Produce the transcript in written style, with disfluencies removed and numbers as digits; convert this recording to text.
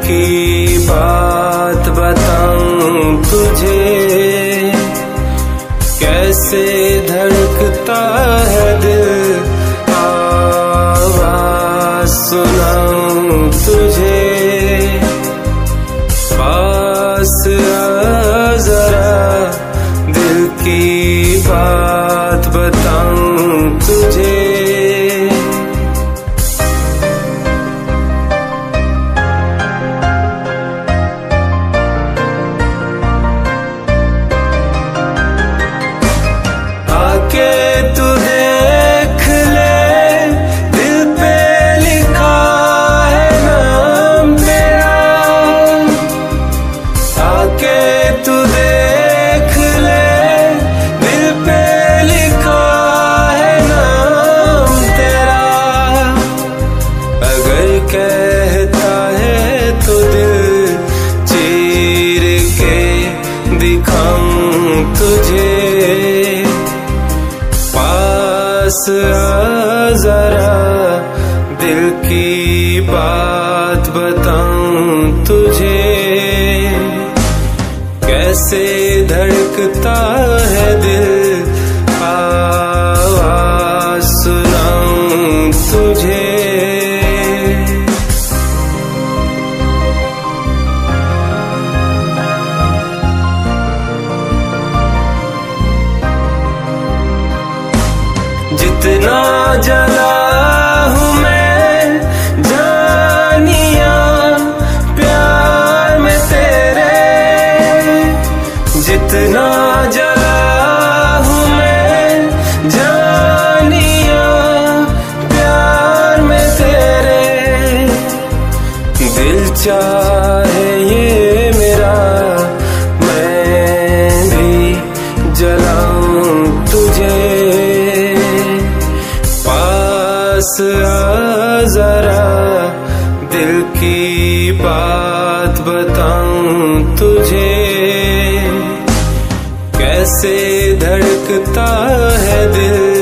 की बात बताऊं तुझे, कैसे धड़कता है दिल, आवाज सुनाऊं तुझे। पास आ जरा, दिल की बात बताऊं तुझे। कहता है तो दिल चीर के दिखाऊं तुझे। पास आ जरा, दिल की बात बताऊं तुझे, कैसे धड़कता है दिल, आवाज सुनाऊं तुझे। जितना जला हूँ मैं जानिया प्यार में तेरे, जितना जला हूँ मैं जानिया प्यार में तेरे। दिल चाहे ये मेरा मैं भी जलाऊं तुझे। पास आ जरा, दिल की बात बताऊं तुझे, कैसे धड़कता है दिल।